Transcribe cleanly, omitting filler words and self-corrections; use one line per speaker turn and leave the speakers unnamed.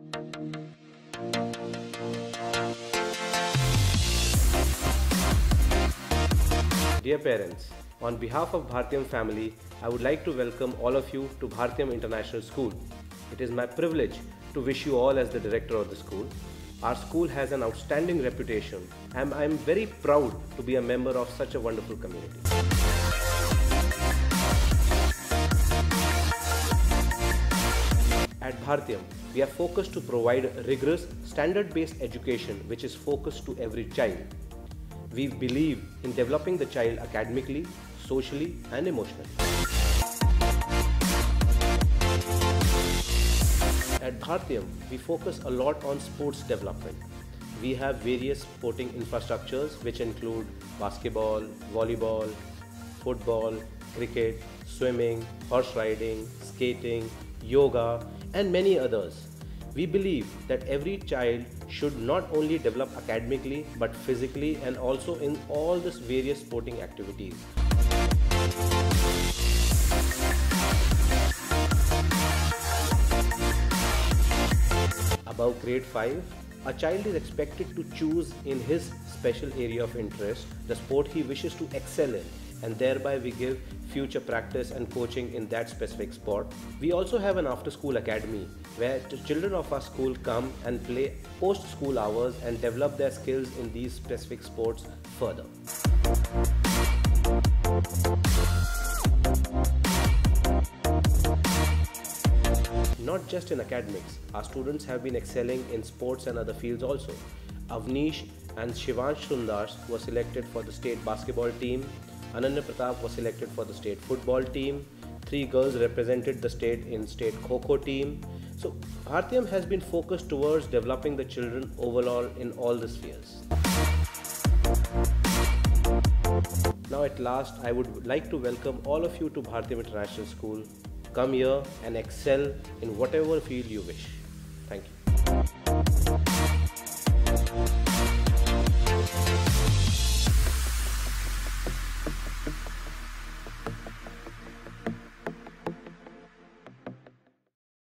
Dear parents, on behalf of Bhartiyam family, I would like to welcome all of you to Bhartiyam International School. It is my privilege to wish you all as the director of the school. Our school has an outstanding reputation and I am very proud to be a member of such a wonderful community. At Bhartiyam, we are focused to provide rigorous, standard-based education which is focused to every child. We believe in developing the child academically, socially and emotionally. At Bhartiyam, we focus a lot on sports development. We have various sporting infrastructures which include basketball, volleyball, football, cricket, swimming, horse riding, skating, yoga and many others. We believe that every child should not only develop academically but physically and also in all these various sporting activities. Above grade 5, a child is expected to choose in his special area of interest the sport he wishes to excel in, and thereby we give future practice and coaching in that specific sport. We also have an after-school academy where the children of our school come and play post-school hours and develop their skills in these specific sports further. Not just in academics, our students have been excelling in sports and other fields also. Avnish and Shivansh Sundas were selected for the state basketball team. Ananya Pratap was selected for the state football team. 3 girls represented the state in state Kho-Kho team. So Bhartiyam has been focused towards developing the children overall in all the spheres. Now at last, I would like to welcome all of you to Bhartiyam International School. Come here and excel in whatever field you wish. Thank you.